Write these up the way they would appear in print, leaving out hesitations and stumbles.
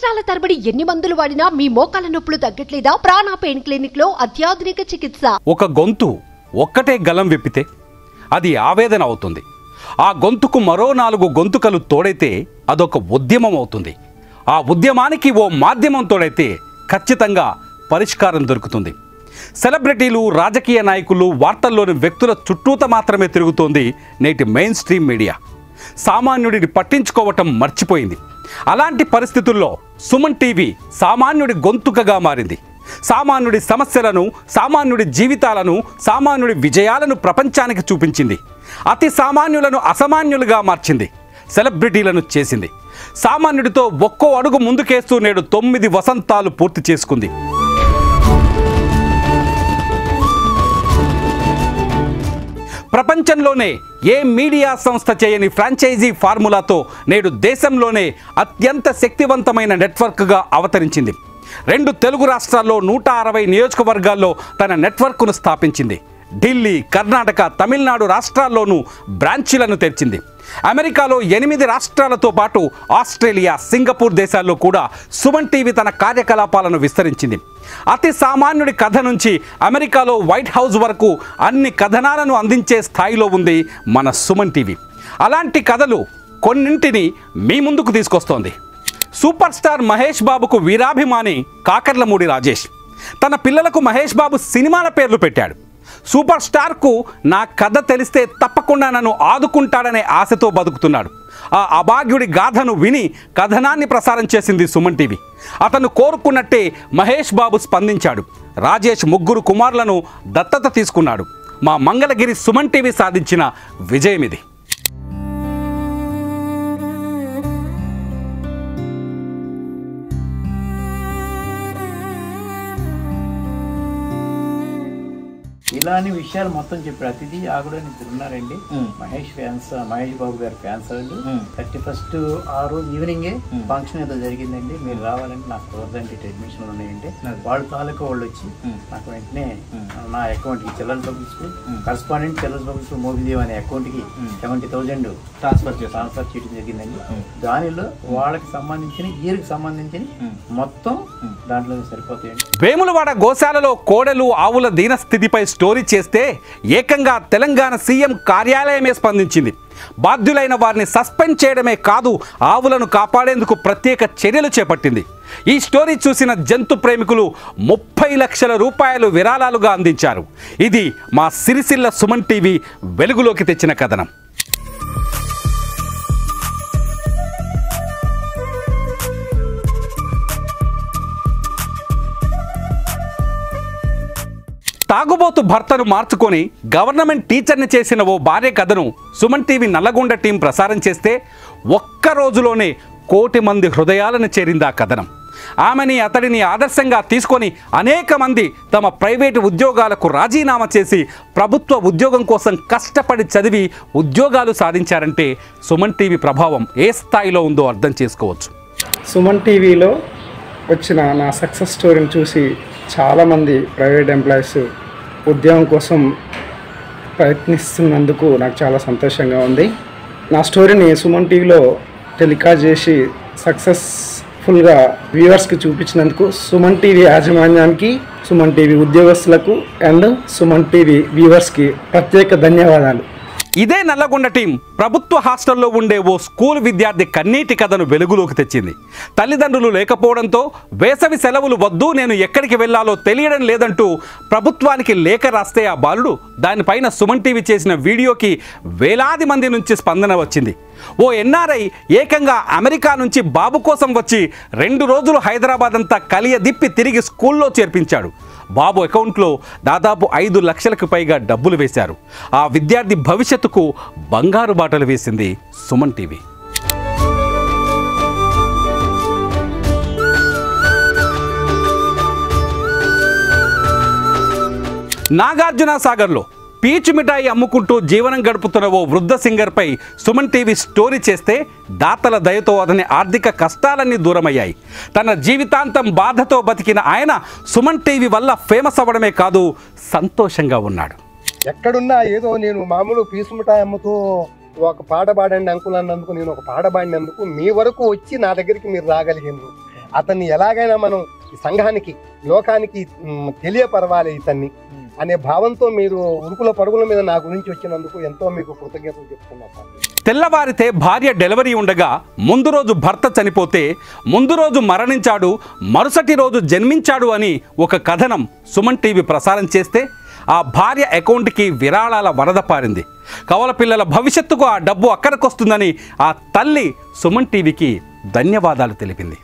సంవత్సరాల తరబడి ఎన్ని మందులు వాడినా మీ మోకాల నొప్పులు తగ్గట్లేదా? ప్రాణ పెయిన్ క్లినిక్ లో అత్యాధునిక చికిత్స. ఒక గొంతు ఒక్కటే గలం విప్పితే అది ఆవేదన అవుతుంది. ఆ గొంతుకు మరో 4 గొంతుకలు తోడైతే అదొక ఉద్యమం అవుతుంది. ఆ ఉద్యమానికి ఓ మాధ్యమం తోడైతే ఖచ్చితంగా పరిష్కారం దొరుకుతుంది. సెలబ్రిటీలు, రాజకీయ నాయకులు, వార్తల్లోని వ్యక్తుల చుట్టూత మాత్రమే తిరుగుతోంది నేటి మెయిన్ స్ట్రీమ్ మీడియా. సామాన్యుడిని పట్టించుకోవటం మర్చిపోయింది. అలాంటి పరిస్థితుల్లో సుమన్ టీవీ సామాన్యుడి గొంతుకగా మారింది. సామాన్యుడి సమస్యలను, సామాన్యుడి జీవితాలను, సామాన్యుడి విజయాలను ప్రపంచానికి చూపించింది. అతి సామాన్యులను అసామాన్యులుగా మార్చింది. సెలబ్రిటీలను చేసింది. సామాన్యుడితో ఒక్కో అడుగు ముందుకేస్తూ నేడు 9 వసంతాలు పూర్తి చేసుకుంది. ప్రపంచంలోనే ఏ మీడియా సంస్థ చేయని ఫ్రాంచైజీ ఫార్ములాతో నేడు దేశంలోనే అత్యంత శక్తివంతమైన నెట్వర్క్గా అవతరించింది. 2 తెలుగు రాష్ట్రాల్లో 160 నియోజకవర్గాల్లో తన నెట్వర్క్ను స్థాపించింది. ఢిల్లీ, కర్ణాటక, తమిళనాడు రాష్ట్రాల్లోనూ బ్రాంచీలను తెరిచింది. అమెరికాలో 8 రాష్ట్రాలతో పాటు ఆస్ట్రేలియా, సింగపూర్ దేశాల్లో కూడా సుమన్ టీవీ తన కార్యకలాపాలను విస్తరించింది. అతి సామాన్యుడి కథ నుంచి అమెరికాలో వైట్ హౌస్ వరకు అన్ని కథనాలను అందించే స్థాయిలో ఉంది మన సుమన్ టీవీ. అలాంటి కథలు కొన్నింటిని మీ ముందుకు తీసుకొస్తోంది. సూపర్ స్టార్ మహేష్ బాబుకు వీరాభిమాని కాకర్లమూడి రాజేష్ తన పిల్లలకు మహేష్ బాబు సినిమాల పేర్లు పెట్టాడు. సూపర్ స్టార్కు నా కథ తెలిస్తే తప్పకుండా నన్ను ఆదుకుంటాడనే ఆశతో బతుకుతున్నాడు. ఆ అభాగ్యుడి గాథను విని కథనాన్ని ప్రసారం చేసింది సుమన్ టీవీ. అతను కోరుకున్నట్టే మహేష్ బాబు స్పందించాడు. రాజేష్ 3 కుమారులను దత్తత తీసుకున్నాడు. మా మంగళగిరి సుమన్ టీవీ సాధించిన విజయం ఇది. ఇలాంటి విషయాలు మొత్తం చెప్పారు. అతిథి ఆగుడు ఇద్దరు ఉన్నారండి. మహేష్ బాబు గారి ఫ్యాన్స్ వాళ్ళు 31st ఆ రోజు ఈవినింగే ఫంక్షన్ ఏదో జరిగిందండి. మీరు రావాలంటే నాకు కుదరదండి, అడ్మిషన్లు ఉన్నాయండి. వాళ్ళ తాలూకా వాళ్ళు వచ్చి నాకు వెంటనే నా అకౌంట్ కి children's public school correspondent children's public school మోగిదేవ్ అనే అకౌంట్ కి 70,000 ట్రాన్స్ఫర్ చేయడం జరిగిందండి. దానిలో వాళ్ళకి సంబంధించిన ఇయర్కి సంబంధించిన మొత్తం దాంట్లో సరిపోతాయండి. వేములవాడ గోశాలలో కోడెలు, ఆవుల దీనస్థితిపై స్టోరీ చేస్తే ఏకంగా తెలంగాణ సీఎం కార్యాలయమే స్పందించింది. బాధ్యులైన వారిని సస్పెండ్ చేయడమే కాదు, ఆవులను కాపాడేందుకు ప్రత్యేక చర్యలు చేపట్టింది. ఈ స్టోరీ చూసిన జంతు ప్రేమికులు 30 లక్షల రూపాయలు విరాళాలుగా అందించారు. ఇది మా సిరిసిల్ల సుమన్ టీవీ వెలుగులోకి తెచ్చిన కథనం. తాగుబోతు భర్తను మార్చుకొని గవర్నమెంట్ టీచర్ని చేసిన ఓ భార్య కథను సుమన్ టీవీ నల్లగొండ టీం ప్రసారం చేస్తే ఒక్క రోజులోనే 1 కోటి మంది హృదయాలను చేరింది ఆ కథనం. ఆమెని, అతడిని ఆదర్శంగా తీసుకొని అనేక మంది తమ ప్రైవేటు ఉద్యోగాలకు రాజీనామా చేసి ప్రభుత్వ ఉద్యోగం కోసం కష్టపడి చదివి ఉద్యోగాలు సాధించారంటే సుమన్ టీవీ ప్రభావం ఏ స్థాయిలో ఉందో అర్థం చేసుకోవచ్చు. సుమన్ టీవీలో వచ్చిన నా సక్సెస్ స్టోరీని చూసి చాలామంది ప్రైవేట్ ఎంప్లాయీస్ ఉద్యోగం కోసం ప్రయత్నిస్తున్నందుకు నాకు చాలా సంతోషంగా ఉంది. నా స్టోరీని సుమన్ టీవీలో టెలికాస్ట్ చేసి సక్సెస్ఫుల్గా వ్యూవర్స్కి చూపించినందుకు సుమన్ టీవీ యాజమాన్యానికి, సుమన్ టీవీ ఉద్యోగస్తులకు అండ్ సుమన్ టీవీ వ్యూవర్స్కి ప్రత్యేక ధన్యవాదాలు. ఇదే నల్లగొండ టీం ప్రభుత్వ హాస్టల్లో ఉండే ఓ స్కూల్ విద్యార్థి కన్నీటి కథను వెలుగులోకి తెచ్చింది. తల్లిదండ్రులు లేకపోవడంతో వేసవి సెలవులు వద్దు, నేను ఎక్కడికి వెళ్లాలో తెలియడం లేదంటూ ప్రభుత్వానికి లేఖ రాస్తే ఆ బాలుడు దానిపైన సుమన్ టీవీ చేసిన వీడియోకి వేలాది మంది నుంచి స్పందన వచ్చింది. ఓ ఎన్ఆర్ఐ ఏకంగా అమెరికా నుంచి బాబు కోసం వచ్చి 2 రోజులు హైదరాబాద్ అంతా కలియదిప్పి తిరిగి స్కూల్లో చేర్పించాడు. బాబు అకౌంట్లో దాదాపు 5 లక్షలకు పైగా డబ్బులు వేశారు. ఆ విద్యార్థి భవిష్యత్తుకు బంగారు బాటలు వేసింది సుమన్ టీవీ. నాగార్జున సాగర్లో పీచు మిఠాయి అమ్ముకుంటూ జీవనం గడుపుతున్న ఓ వృద్ధ సింగర్పై సుమన్ టీవీ స్టోరీ చేస్తే దాతల దయతో అతని ఆర్థిక కష్టాలన్నీ దూరమయ్యాయి. తన జీవితాంతం బాధతో బతికిన ఆయన సుమన్ టీవీ వల్ల ఫేమస్ అవ్వడమే కాదు, సంతోషంగా ఉన్నాడు. ఎక్కడున్నా ఏదో నేను మామూలు పీచు మిఠాయి అమ్ముతూ ఒక పాట పాడండి అంకుల్ అన్నందుకు, నేను ఒక పాట పాడినందుకు మీ వరకు వచ్చి నా దగ్గరికి మీరు రాగలిగినారు. అతన్ని ఎలాగైనా మనం ఈ సంఘానికి లోకానికి తెలియపరవాలి ఇతన్ని అనే భావంతో మీరు ఉరుకుల పరుగుల మీద నా గురించి వచ్చినందుకు ఎంతో మీకు కృతజ్ఞతలు చెప్తున్నాను. తెల్లవారితే భార్య డెలివరీ ఉండగా ముందు రోజు భర్త చనిపోతే ముందు రోజు మరణించాడు, మరుసటి రోజు జన్మించాడు అని ఒక కథనం సుమన్ టీవీ ప్రసారం చేస్తే ఆ భార్య అకౌంట్కి విరాళాల వరద పారింది. కవల పిల్లల భవిష్యత్తుకు ఆ డబ్బు అక్కడికొస్తుందని ఆ తల్లి సుమన్ టీవీకి ధన్యవాదాలు తెలిపింది.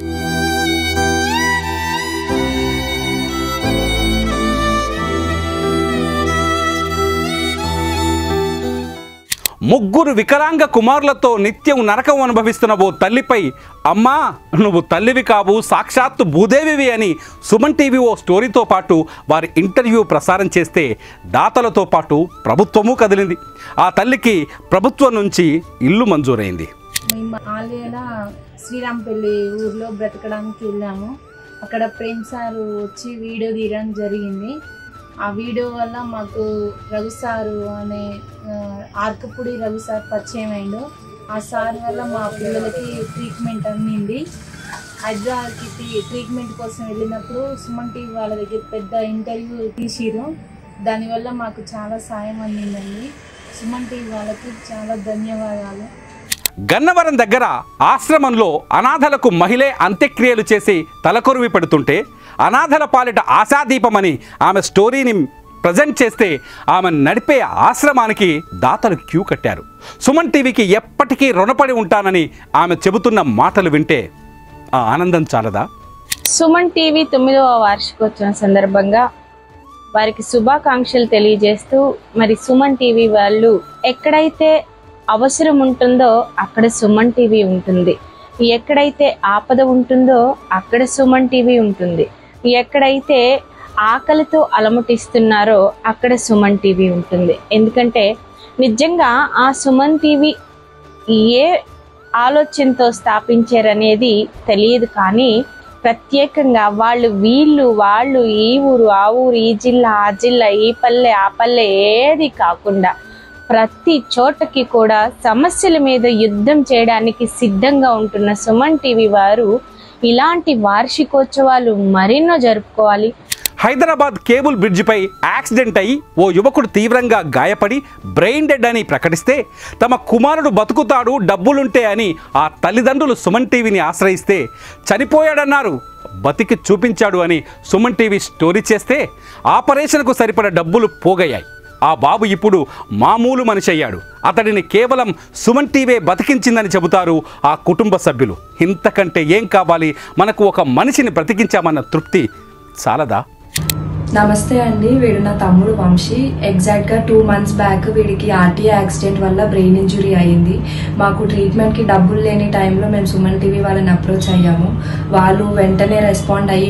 ముగ్గురు వికలాంగ కుమారులతో నిత్యం నరకం అనుభవిస్తున్న ఓ తల్లిపై అమ్మా నువ్వు తల్లివి కావు సాక్షాత్తు భూదేవివి అని సుమన్ టీవీ ఓ స్టోరీతో పాటు వారి ఇంటర్వ్యూ ప్రసారం చేస్తే దాతలతో పాటు ప్రభుత్వము కదిలింది. ఆ తల్లికి ప్రభుత్వం నుంచి ఇల్లు మంజూరైంది. మేము ఆలయాల శ్రీరాంపల్లి ఊర్లో బ్రతకడానికి వెళ్ళాము. అక్కడ ప్రేమ్ సార్ వచ్చి వీడియో తీయడం జరిగింది. ఆ వీడియో వల్ల మాకు రఘు సారు అనే ఆర్కపూడి రఘు సార్ పరిచయం అయిండు. ఆ సార్ వల్ల మా పిల్లలకి ట్రీట్మెంట్ అందింది. హైదరాబాద్కి ట్రీట్మెంట్ కోసం వెళ్ళినప్పుడు సుమన్ టీవీ వాళ్ళ దగ్గర పెద్ద ఇంటర్వ్యూ తీసిరు. దానివల్ల మాకు చాలా సాయం అందిందండి. సుమన్ టీవీ వాళ్ళకి చాలా ధన్యవాదాలు. గన్నవరం దగ్గర ఆశ్రమంలో అనాథలకు మహిళే అంత్యక్రియలు చేసి తలకొరివి పెడుతుంటే అనాథల పాలిట ఆశాదీపమని ఆమె స్టోరీని ప్రజెంట్ చేస్తే ఆమె నడిపే ఆశ్రమానికి దాతలు క్యూ కట్టారు. సుమన్ టీవీకి ఎప్పటికీ రుణపడి ఉంటానని ఆమె చెబుతున్న మాటలు వింటే ఆ ఆనందం చాలదా? సుమన్ టీవీ 9వ వార్షికోత్సవం సందర్భంగా వారికి శుభాకాంక్షలు తెలియజేస్తూ మరి సుమన్ టీవీ వాళ్ళు ఎక్కడైతే అవసరం ఉంటుందో అక్కడ సుమన్ టీవీ ఉంటుంది, ఎక్కడైతే ఆపద ఉంటుందో అక్కడ సుమన్ టీవీ ఉంటుంది, ఎక్కడైతే ఆకలితో అలమటిస్తున్నారో అక్కడ సుమన్ టీవీ ఉంటుంది. ఎందుకంటే నిజంగా ఆ సుమన్ టీవీ ఏ ఆలోచనతో స్థాపించారనేది తెలియదు, కానీ ప్రత్యేకంగా వాళ్ళు ఈ ఊరు ఆ ఊరు, ఈ జిల్లా ఆ జిల్లా, ఈ పల్లె ఆ పల్లె ఏది కాకుండా ప్రతి చోటకి కూడా సమస్యల మీద యుద్ధం చేయడానికి సిద్ధంగా ఉంటున్న సుమన్ టీవీ వారు ఇలాంటి వార్షికోత్సవాలు మరెన్నో జరుపుకోవాలి. హైదరాబాద్ కేబుల్ బ్రిడ్జిపై యాక్సిడెంట్ అయి ఓ యువకుడు తీవ్రంగా గాయపడి బ్రెయిన్ డెడ్ అని ప్రకటిస్తే తమ కుమారుడు బతుకుతాడు డబ్బులుంటే అని ఆ తల్లిదండ్రులు సుమన్ టీవీని ఆశ్రయిస్తే చనిపోయాడన్నారు, బతికి చూపించాడు అని సుమన్ టీవీ స్టోరీ చేస్తే ఆపరేషన్కు సరిపడ డబ్బులు పోగయ్యాయి. ఆ బాబు ఇప్పుడు మామూలు మనిషి అయ్యాడు. అతడిని కేవలం సుమన్ టీవీ బతికించిందని చెబుతారు ఆ కుటుంబ సభ్యులు. ఇంతకంటే ఏం కావాలి? మనకు ఒక మనిషిని బ్రతికించామన్న తృప్తి చాలదా? నమస్తే అండి, వీడు నా తమ్ముడు వంశీ. ఎగ్జాక్ట్గా 2 months బ్యాక్ వీడికి ఆర్టీఏ యాక్సిడెంట్ వల్ల బ్రెయిన్ ఇంజురీ అయ్యింది. మాకు ట్రీట్మెంట్కి డబ్బులు లేని టైంలో మేము సుమన్ టీవీ వాళ్ళని అప్రోచ్ అయ్యాము. వాళ్ళు వెంటనే రెస్పాండ్ అయ్యి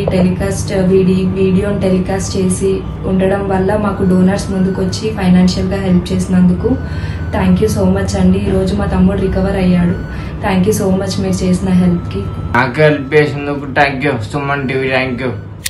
వీడియోని టెలికాస్ట్ చేసి ఉండడం వల్ల మాకు డోనర్స్ ముందుకు వచ్చి ఫైనాన్షియల్గా హెల్ప్ చేసినందుకు థ్యాంక్ యూ సో మచ్ అండి. ఈరోజు మా తమ్ముడు రికవర్ అయ్యాడు. థ్యాంక్ యూ సో మచ్ మీరు చేసిన హెల్ప్కి. నాకు హెల్ప్ చేసినందుకు thank you Suman TV, thank you.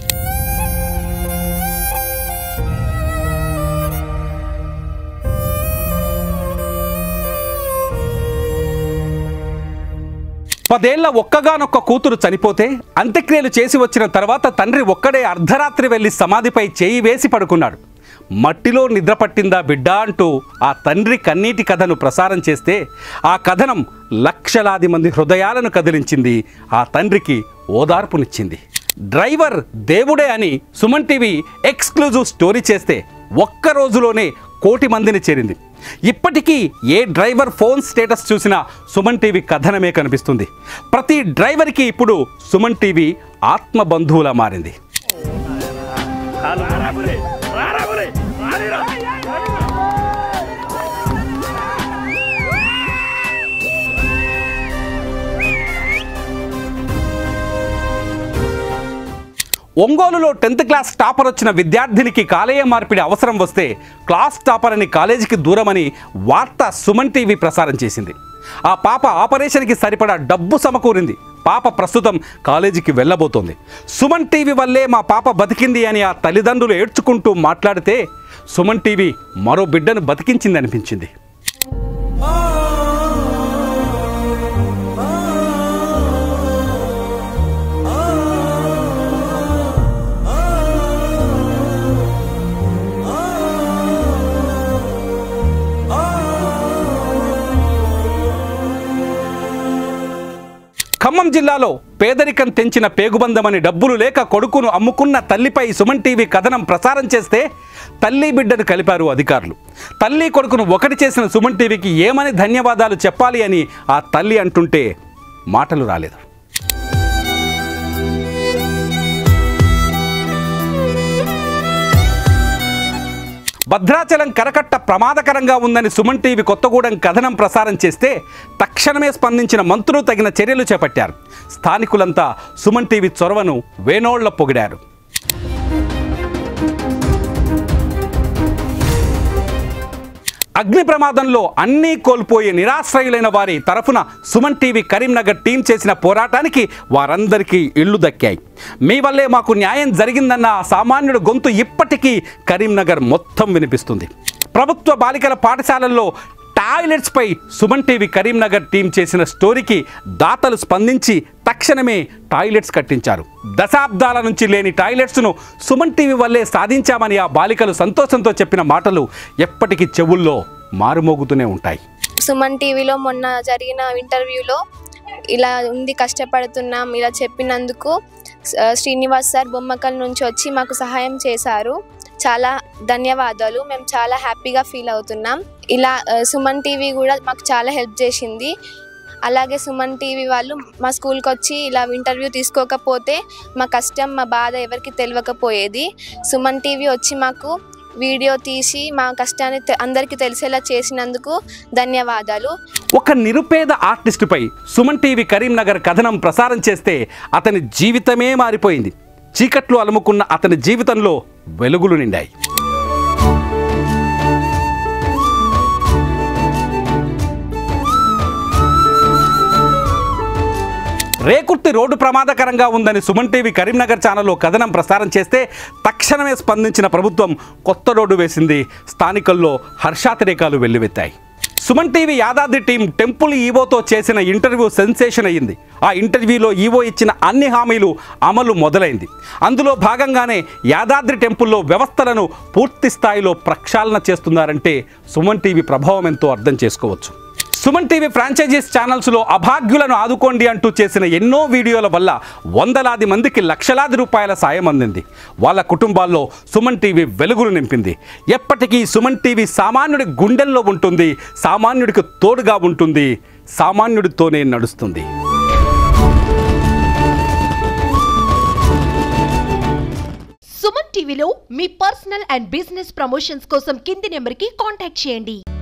పదేళ్ల ఒక్కగానొక్క కూతురు చనిపోతే అంత్యక్రియలు చేసి వచ్చిన తర్వాత తండ్రి ఒక్కడే అర్ధరాత్రి వెళ్లి సమాధిపై చేయి వేసి పడుకున్నాడు. మట్టిలో నిద్ర పట్టిందా బిడ్డ అంటూ ఆ తండ్రి కన్నీటి కథను ప్రసారం చేస్తే ఆ కథనం లక్షలాది మంది హృదయాలను కదిలించింది, ఆ తండ్రికి ఓదార్పునిచ్చింది. డ్రైవర్ దేవుడే అని సుమన్ టీవీ ఎక్స్క్లూజివ్ స్టోరీ చేస్తే ఒక్క రోజులోనే 1 కోటి మందిని చేరింది. ఇప్పటికీ ఏ డ్రైవర్ ఫోన్ స్టేటస్ చూసినా సుమన్ టీవీ కథనమే కనిపిస్తుంది. ప్రతి డ్రైవర్కి ఇప్పుడు సుమన్ టీవీ ఆత్మబంధువులా మారింది. ఒంగోలులో 10th క్లాస్ టాపర్ వచ్చిన విద్యార్థినికి కాలేయ మార్పిడి అవసరం వస్తే క్లాస్ టాపర్ అని కాలేజీకి దూరమని వార్త సుమన్ టీవీ ప్రసారం చేసింది. ఆ పాప ఆపరేషన్కి సరిపడా డబ్బు సమకూరింది. పాప ప్రస్తుతం కాలేజీకి వెళ్ళబోతోంది. సుమన్ టీవీ వల్లే మా పాప బతికింది అని ఆ తల్లిదండ్రులు ఏడ్చుకుంటూ మాట్లాడితే సుమన్ టీవీ మరో బిడ్డను బతికించింది అనిపించింది. ఖమ్మం జిల్లాలో పేదరికం తెంచిన పేగుబంధమని డబ్బులు లేక కొడుకును అమ్ముకున్న తల్లిపై సుమన్ టీవీ కథనం ప్రసారం చేస్తే తల్లి బిడ్డను కలిపారు అధికారులు. తల్లి కొడుకును ఒకటి చేసిన సుమన్ టీవీకి ఏమని ధన్యవాదాలు చెప్పాలి అని ఆ తల్లి అంటుంటే మాటలు రాలేదు. భద్రాచలం కరకట్ట ప్రమాదకరంగా ఉందని సుమన్ టీవీ కొత్తగూడెం కథనం ప్రసారం చేస్తే తక్షణమే స్పందించిన మంత్రులు తగిన చర్యలు చేపట్టారు. స్థానికులంతా సుమన్ టీవీ చొరవను వేనోళ్ల పొగిడారు. అగ్ని ప్రమాదంలో అన్నీ కోల్పోయి నిరాశ్రయులైన వారి తరఫున సుమన్ టీవీ కరీంనగర్ టీం చేసిన పోరాటానికి వారందరికీ ఇళ్లు దక్కాయి. మీ వల్లే మాకు న్యాయం జరిగిందన్న సామాన్యుడు గొంతు ఇప్పటికీ కరీంనగర్ మొత్తం వినిపిస్తుంది. ప్రభుత్వ బాలికల పాఠశాలల్లో టాయిలెట్స్పై సుమన్ టీవీ కరీంనగర్ టీం చేసిన స్టోరీకి దాతలు స్పందించి తక్షణమే టాయిలెట్స్ కట్టించారు. దశాబ్దాల నుంచి లేని టాయిలెట్స్ను సుమన్ టీవీ వల్లే సాధించామని ఆ బాలికలు సంతోషంతో చెప్పిన మాటలు ఎప్పటికీ చెవుల్లో మారుమోగుతూనే ఉంటాయి. సుమన్ టీవీలో మొన్న జరిగిన ఇంటర్వ్యూలో ఇలా ఉంది, కష్టపడుతున్నాం ఇలా చెప్పినందుకు శ్రీనివాస్ సార్ బొమ్మకల్ నుంచి వచ్చి మాకు సహాయం చేశారు. చాలా ధన్యవాదాలు. మేము చాలా హ్యాపీగా ఫీల్ అవుతున్నాం. ఇలా సుమన్ టీవీ కూడా మాకు చాలా హెల్ప్ చేసింది. అలాగే సుమన్ టీవీ వాళ్ళు మా స్కూల్కి వచ్చి ఇలా ఇంటర్వ్యూ తీసుకోకపోతే మా కష్టం మా బాధ ఎవరికి తెలియకపోయేది. సుమన్ టీవీ వచ్చి మాకు వీడియో తీసి మా కష్టాన్ని అందరికీ తెలిసేలా చేసినందుకు ధన్యవాదాలు. ఒక నిరుపేద ఆర్టిస్టుపై సుమన్ టీవీ కరీంనగర్ కథనం ప్రసారం చేస్తే అతని జీవితమే మారిపోయింది. చీకట్లు అలుముకున్న అతని జీవితంలో వెలుగులు నిండాయి. రేకుర్తి రోడ్డు ప్రమాదకరంగా ఉందని సుమన్ టీవీ కరీంనగర్ ఛానల్లో కథనం ప్రసారం చేస్తే తక్షణమే స్పందించిన ప్రభుత్వం కొత్త రోడ్డు వేసింది. స్థానికుల్లో హర్షాతిరేకాలు వెల్లువెత్తాయి. Suman TV Yadadri team temple ఈవోతో చేసిన ఇంటర్వ్యూ సెన్సేషన్ అయ్యింది. ఆ ఇంటర్వ్యూలో ఈవో ఇచ్చిన అన్ని హామీలు అమలు మొదలైంది. అందులో భాగంగానే యాదాద్రి టెంపుల్లో వ్యవస్థలను పూర్తి స్థాయిలో ప్రక్షాళన చేస్తున్నారంటే సుమన్ టీవీ ప్రభావం ఎంతో అర్థం చేసుకోవచ్చు. సుమన్ టీవీ ఫ్రాంచైజీస్ ఛానల్స్లో అభాగ్యులను ఆదుకోండి అంటూ చేసిన ఎన్నో వీడియోల వల్ల వందలాది మందికి లక్షలాది రూపాయల సాయం అందింది. వాళ్ళ కుటుంబాల్లో సుమన్ టీవీ వెలుగులు నింపింది. ఎప్పటికీ సుమన్ టీవీ సామాన్యుడి గుండెల్లో ఉంటుంది, సామాన్యుడికి తోడుగా ఉంటుంది, సామాన్యుడితోనే నడుస్తుంది. సుమన్ టీవీలో మీ పర్సనల్ అండ్ బిజినెస్ ప్రమోషన్స్ కోసం కింది నెంబర్కి కాంటాక్ట్ చేయండి.